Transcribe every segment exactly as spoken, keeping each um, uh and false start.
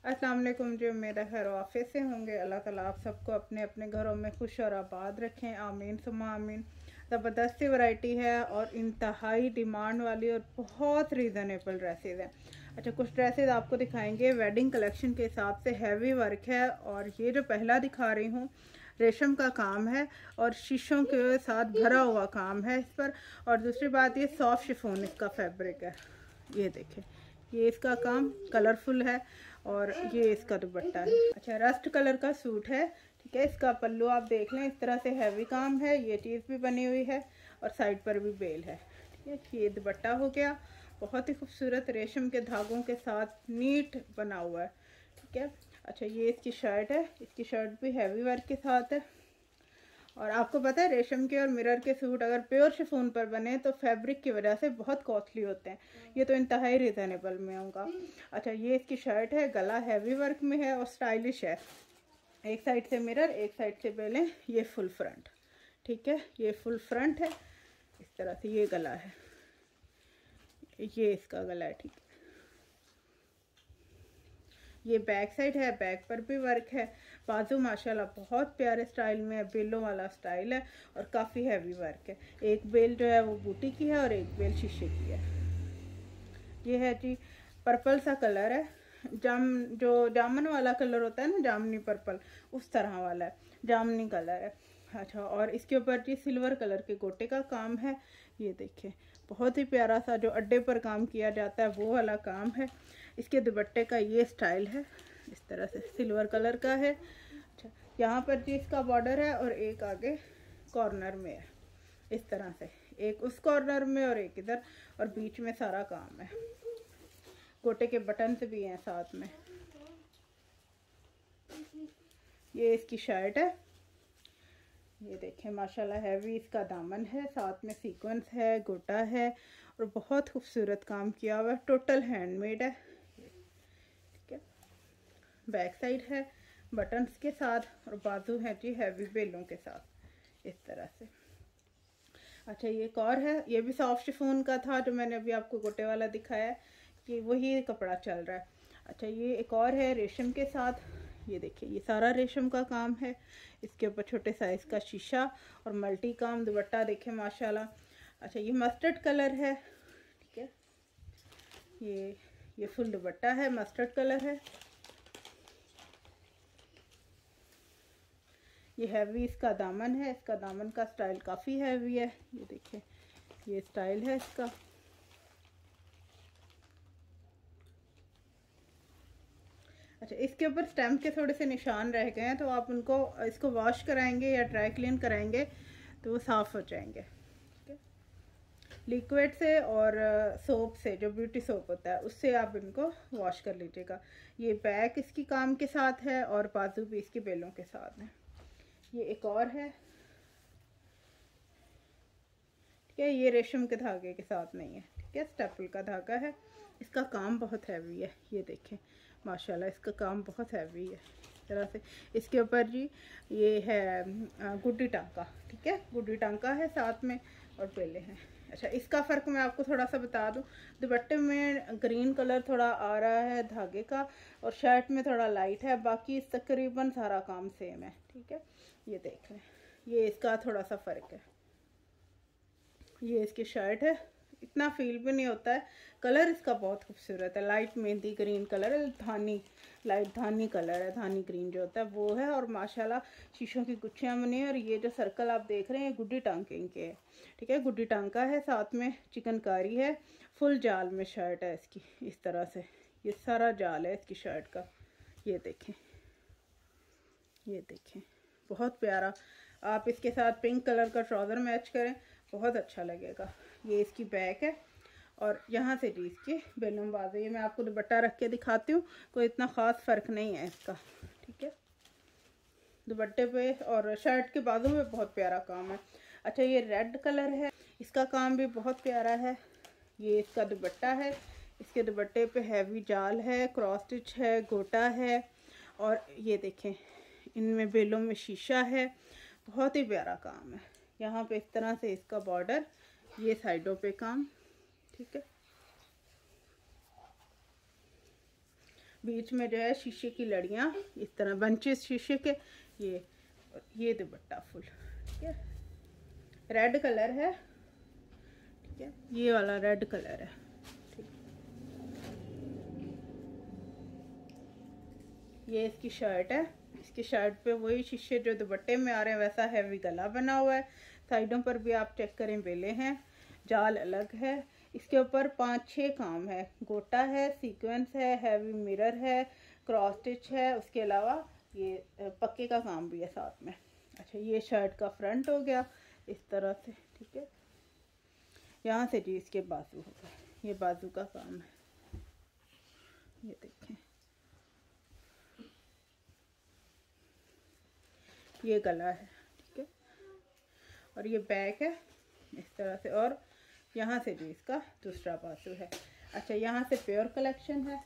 अस्सलाम वालेकुम जी। उम्मीद है खैर वाफियत से होंगे। अल्लाह ताला आप सबको अपने अपने घरों में खुश और आबाद रखें, आमीन सुम्मा आमीन। ज़बरदस्त सी वैरायटी है और इंतहाई डिमांड वाली और बहुत रीज़नेबल ड्रेसेस हैं। अच्छा, कुछ ड्रेसेस आपको दिखाएंगे वेडिंग कलेक्शन के हिसाब से, हैवी वर्क है। और ये जो पहला दिखा रही हूँ रेशम का काम है और शीशों के साथ भरा हुआ काम है इस पर। और दूसरी बात, ये सॉफ्ट शिफॉन इसका फैब्रिक है। ये देखें, ये इसका काम कलरफुल है और ये इसका दुपट्टा है। अच्छा, रस्ट कलर का सूट है, ठीक है। इसका पल्लू आप देख लें, इस तरह से हैवी काम है। ये चीज़ भी बनी हुई है और साइड पर भी बेल है, ठीक है। ये दुपट्टा हो गया, बहुत ही खूबसूरत रेशम के धागों के साथ नीट बना हुआ है, ठीक है। अच्छा, ये इसकी शर्ट है, इसकी शर्ट भी हैवी वर्क के साथ है। और आपको पता है रेशम के और मिरर के सूट अगर प्योर शिफॉन पर बने तो फैब्रिक की वजह से बहुत कॉस्टली होते हैं। ये तो इंतहाई रिजनेबल में होगा। अच्छा, ये इसकी शर्ट है, गला हैवी वर्क में है और स्टाइलिश है। एक साइड से मिरर, एक साइड से बेलें। ये फुल फ्रंट, ठीक है। ये फुल फ्रंट है, इस तरह से ये गला है, ये इसका गला है, ठीक है। ये बैक साइड है, बैक पर भी वर्क है। बाजू माशाल्लाह बहुत प्यारे स्टाइल में है, बेलों वाला स्टाइल है और काफ़ी हैवी वर्क है। एक बेल जो है वो बूटी की है और एक बेल शीशे की है। ये है जी पर्पल सा कलर है, जाम जो जामन वाला कलर होता है ना, जामनी पर्पल, उस तरह वाला है, जामनी कलर है। अच्छा, और इसके ऊपर जी सिल्वर कलर के गोटे का काम है। ये देखिए, बहुत ही प्यारा सा जो अड्डे पर काम किया जाता है वो वाला काम है। इसके दुपट्टे का ये स्टाइल है, इस तरह से सिल्वर कलर का है। अच्छा, यहाँ पर जी इसका बॉर्डर है और एक आगे कॉर्नर में है, इस तरह से एक उस कॉर्नर में और एक इधर, और बीच में सारा काम है। गोटे के बटन भी हैं साथ में। ये इसकी शर्ट है, ये देखें माशाल्लाह हैवी इसका दामन है, साथ में सीक्वेंस है, गोटा है और बहुत खूबसूरत काम किया हुआ है। टोटल हैंडमेड है, ठीक है। बैक साइड है बटन्स के साथ और बाजू है जी हैवी बेलों के साथ, इस तरह से। अच्छा, ये एक और है, ये भी सॉफ्ट शिफॉन का था जो मैंने अभी आपको गोटे वाला दिखाया है, कि वही कपड़ा चल रहा है। अच्छा, ये एक और है रेशम के साथ, ये देखिए ये सारा रेशम का काम है। इसके ऊपर छोटे साइज़ का शीशा और मल्टी काम दुपट्टा देखें माशाल्लाह। अच्छा, ये मस्टर्ड कलर है, ठीक है। ये ये फुल दुपट्टा है, मस्टर्ड कलर है। ये हैवी इसका दामन है, इसका दामन का स्टाइल काफ़ी हैवी है। ये देखिए ये स्टाइल है इसका। अच्छा, इसके ऊपर स्टैम्प के थोड़े से निशान रह गए हैं, तो आप उनको इसको वॉश कराएंगे या ड्राई क्लीन कराएंगे तो वो साफ़ हो जाएंगे, ठीक है। लिक्विड से और सोप से, जो ब्यूटी सोप होता है उससे आप इनको वॉश कर लीजिएगा। ये बैक इसकी काम के साथ है और बाजू भी इसकी बेलों के साथ है। ये एक और है, ठीक है। ये रेशम के धागे के साथ नहीं है, ठीक है, स्टेपल का धागा है। इसका काम बहुत हैवी है, ये देखें माशाल्लाह इसका काम बहुत हैवी है, इस तरह से। इसके ऊपर जी ये है गुड्डी टांका, ठीक है, गुड्डी टांका है साथ में और बेले हैं। अच्छा, इसका फ़र्क मैं आपको थोड़ा सा बता दूं, दुपट्टे में ग्रीन कलर थोड़ा आ रहा है धागे का और शर्ट में थोड़ा लाइट है, बाकी तकरीबन सारा काम सेम है, ठीक है। ये देख लें, ये इसका थोड़ा सा फ़र्क है। ये इसकी शर्ट है, इतना फील भी नहीं होता है। कलर इसका बहुत खूबसूरत है, लाइट मेहंदी ग्रीन कलर है, धानी लाइट धानी कलर है, धानी ग्रीन जो होता है वो है। और माशाल्लाह शीशों की गुच्छियाँ बनी है और ये जो सर्कल आप देख रहे हैं गुड्डी टांकिंग के है, ठीक है। गुड्डी टांका है, साथ में चिकनकारी है, फुल जाल में शर्ट है इसकी, इस तरह से ये सारा जाल है इसकी शर्ट का। ये देखें, ये देखें बहुत प्यारा। आप इसके साथ पिंक कलर का ट्राउज़र मैच करें, बहुत अच्छा लगेगा। ये इसकी बैक है और यहाँ से जी इसकी बेलून बाजू। ये मैं आपको दुपट्टा रख के दिखाती हूँ, कोई इतना ख़ास फ़र्क नहीं है इसका, ठीक है। दुपट्टे पे और शर्ट के बाजू में बहुत प्यारा काम है। अच्छा, ये रेड कलर है, इसका काम भी बहुत प्यारा है। ये इसका दुपट्टा है, इसके दुपट्टे पे हैवी जाल है, क्रॉस स्टिच है, गोटा है और ये देखें इनमें बेलों में शीशा है, बहुत ही प्यारा काम है। यहाँ पे इस तरह से इसका बॉर्डर, ये साइडों पे काम, ठीक है। बीच में जो है शीशे की लड़ियाँ इस तरह बंचेस शीशे के, ये ये दुपट्टा फुल, ठीक है। रेड कलर है, ठीक है, ये वाला रेड कलर है, ठीक। ये इसकी शर्ट है, इसकी शर्ट पे वही शीशे जो दुपट्टे में आ रहे हैं वैसा हैवी गला बना हुआ है। साइडों पर भी आप चेक करें बेले हैं, जाल अलग है। इसके ऊपर पाँच छः काम है, गोटा है, सीक्वेंस है, हैवी मिरर है, क्रॉस स्टिच है, उसके अलावा ये पक्के का काम भी है साथ में। अच्छा, ये शर्ट का फ्रंट हो गया इस तरह से, ठीक है। यहाँ से जी इसके बाजू हो गए, ये बाजू का काम है, ये देखें, ये गला है, ठीक है। और ये बैक है इस तरह से, और यहाँ से भी इसका दूसरा बाजू है। अच्छा, यहाँ से प्योर कलेक्शन है,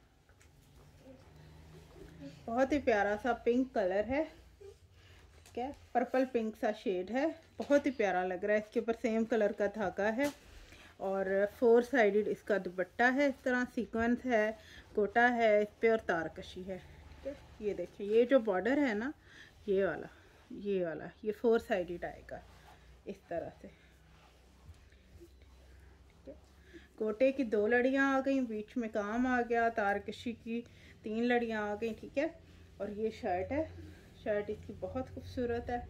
बहुत ही प्यारा सा पिंक कलर है, ठीक है, पर्पल पिंक सा शेड है, बहुत ही प्यारा लग रहा है। इसके ऊपर सेम कलर का धागा है और फोर साइडेड इसका दुपट्टा है, इस तरह सीक्वेंस है, गोटा है इस पे और तारकशी है, ठीक है। ये देखिए, ये जो बॉर्डर है ना, ये वाला ये वाला ये फोर साइडेड आएगा इस तरह से, ठीक है। गोटे की दो लड़ियाँ आ गई, बीच में काम आ गया, तारकशी की तीन लड़ियाँ आ गई, ठीक है। और ये शर्ट है, शर्ट इसकी बहुत खूबसूरत है।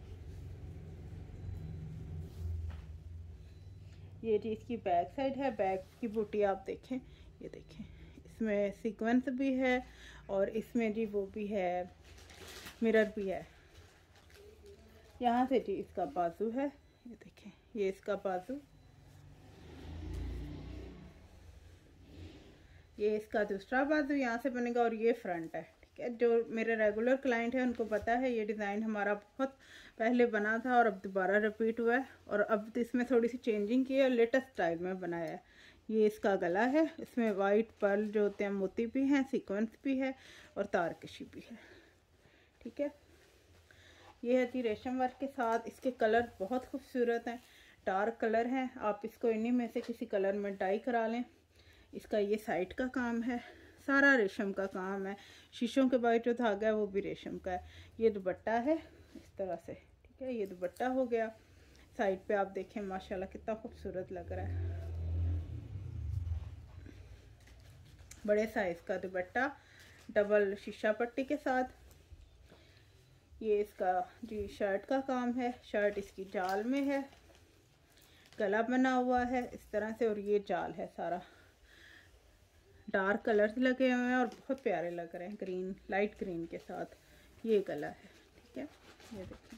ये जी इसकी बैक साइड है, बैक की बूटी आप देखें, ये देखें, इसमें सीक्वेंस भी है और इसमें जी वो भी है, मिरर भी है। यहाँ से जी इसका बाजू है, ये देखें, ये इसका बाजू, ये इसका दूसरा बाजू यहाँ से बनेगा और ये फ्रंट है, ठीक है। जो मेरे रेगुलर क्लाइंट है उनको पता है ये डिज़ाइन हमारा बहुत पहले बना था और अब दोबारा रिपीट हुआ है और अब इसमें थोड़ी सी चेंजिंग की है और लेटेस्ट स्टाइल में बनाया है। ये इसका गला है, इसमें वाइट पर्ल जो होते हैं मोती भी हैं, सीक्वेंस भी है और तारकशी भी है, ठीक है। ये है जी रेशम वर्क के साथ, इसके कलर बहुत खूबसूरत हैं, डार्क कलर हैं, आप इसको इन्हीं में से किसी कलर में डाई करा लें। इसका ये साइड का काम है, सारा रेशम का काम है, शीशों के बाहर जो धागा है वो भी रेशम का है। ये दुपट्टा है इस तरह से, ठीक है, ये दुपट्टा हो गया। साइड पे आप देखें माशाल्लाह कितना खूबसूरत लग रहा है, बड़े साइज का दुपट्टा डबल शीशा पट्टी के साथ। ये इसका जी शर्ट का काम है, शर्ट इसकी जाल में है, गला बना हुआ है इस तरह से और ये जाल है सारा, डार्क कलर्स लगे हुए हैं और बहुत प्यारे लग रहे हैं, ग्रीन लाइट ग्रीन के साथ ये गला है, ठीक है। ये देखिए,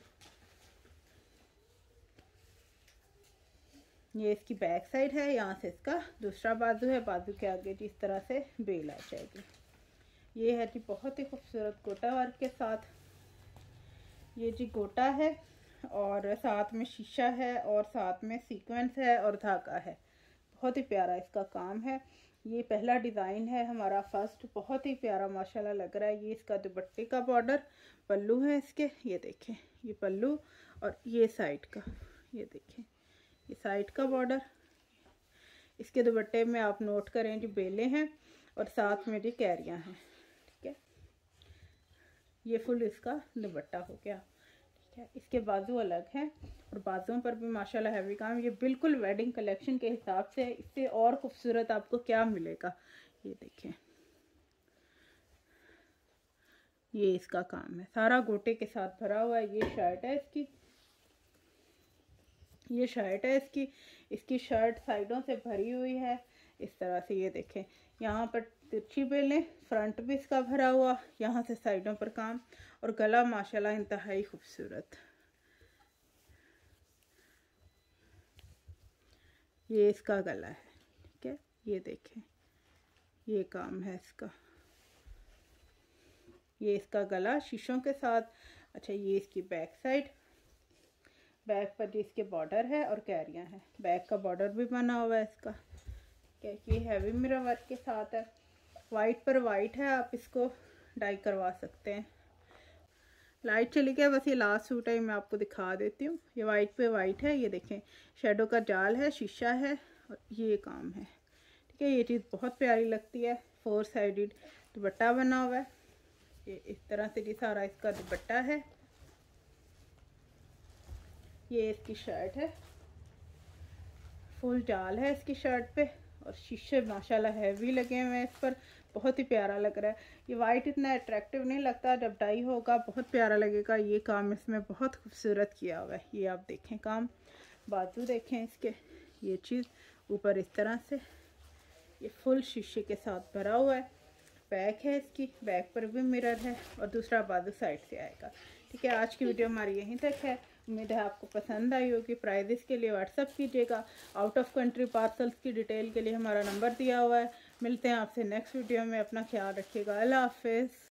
ये इसकी बैक साइड है, यहाँ से इसका दूसरा बाजू है, बाजू के आगे जी इस तरह से बेल आ जाएगी। ये है जी बहुत ही खूबसूरत गोटा वर्क के साथ, ये जी गोटा है और साथ में शीशा है और साथ में सीक्वेंस है और धागा है, बहुत ही प्यारा इसका काम है। ये पहला डिज़ाइन है हमारा फर्स्ट, बहुत ही प्यारा माशाल्लाह लग रहा है। ये इसका दुपट्टे का बॉर्डर, पल्लू है इसके, ये देखें, ये पल्लू और ये साइड का, ये देखें, ये साइड का बॉर्डर। इसके दुपट्टे में आप नोट करें जी बेले हैं और साथ में जी कैरियाँ हैं, ठीक है। ये फुल इसका दुपट्टा हो गया, ठीक है। इसके बाजू अलग हैं और बाजुओं पर भी माशाल्लाह हैवी काम। ये बिल्कुल वेडिंग कलेक्शन के हिसाब से, इससे और खूबसूरत आपको क्या मिलेगा, ये देखें, ये इसका काम है, सारा गोटे के साथ भरा हुआ है। ये शर्ट है इसकी, ये शर्ट है इसकी, इसकी शर्ट साइडों से भरी हुई है इस तरह से, ये देखें, यहाँ पर तिरछी बेलें, फ्रंट भी इसका भरा हुआ, यहाँ से साइडों पर काम और गला माशाल्लाह इंतहाई खूबसूरत। ये इसका गला है, ठीक है, ये देखें, ये काम है इसका, ये इसका गला शीशों के साथ। अच्छा, ये इसकी बैक साइड, बैक पर जी इसके बॉर्डर है और कैरियाँ हैं, बैक का बॉर्डर भी बना हुआ है इसका, क्या ये हैवी मिरर वर्क के साथ है। वाइट पर वाइट है, आप इसको डाई करवा सकते हैं। लाइट चली गया, बस ये लास्ट सूट है, मैं आपको दिखा देती हूँ। ये वाइट पे वाइट है, ये देखें, शेडो का जाल है, शीशा है और ये काम है, ठीक है। ये चीज़ बहुत प्यारी लगती है, फोर साइडेड दुपट्टा बना हुआ है। ये इस तरह से ये सारा इसका दुपट्टा है। ये इसकी शर्ट है, फुल जाल है इसकी शर्ट पे और शीशे माशाल्लाह हैवी लगे हुए हैं इस पर, बहुत ही प्यारा लग रहा है। ये वाइट इतना अट्रैक्टिव नहीं लगता, जब डाई होगा बहुत प्यारा लगेगा। ये काम इसमें बहुत खूबसूरत किया हुआ है। ये आप देखें काम, बाजू देखें इसके, ये चीज़ ऊपर इस तरह से ये फुल शीशे के साथ भरा हुआ है। बैक है इसकी, बैक पर भी मिरर है और दूसरा बाजू साइड से आएगा। ठीक है, आज की वीडियो हमारी यहीं तक है। उम्मीद है आपको पसंद आई होगी। प्राइजेस के लिए व्हाट्सअप कीजिएगा। आउट ऑफ कंट्री पार्सल्स की डिटेल के लिए हमारा नंबर दिया हुआ है। मिलते हैं आपसे नेक्स्ट वीडियो में। अपना ख्याल रखिएगा। अल्लाह हाफिज़।